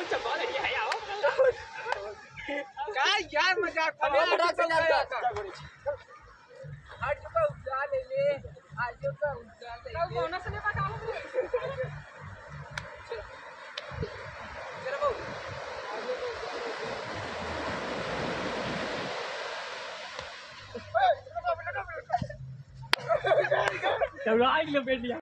क्या यार मजाक कर रहा है आज का उठा ले ले आज का उठा ले ले कौन से ने पका चलो चलो आज लपेट लिया